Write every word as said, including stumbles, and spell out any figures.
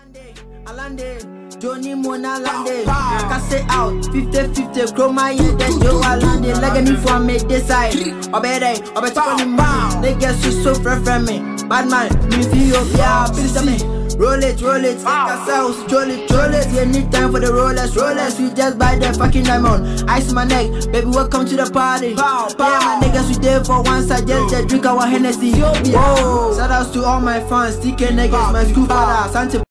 Alande, Alande, Johnny Mona Lande. Cast it out, fifty fifty, grow my head, then Joe Alande. Like any for me, decide. Obey, obey, take on him. Niggas, you so fresh from me. Bad man, me feel up, yeah, please me. Roll it, roll it, take ourselves, roll it, roll it. We need time for the rollers, rollers. We just buy the fucking diamond. Ice my neck, baby, welcome to the party. Pow, pow. Yeah, my niggas, we there for once. I just, just drink our Hennessy. Whoa. Shout outs to all my fans, T K niggas, my school father, Santa.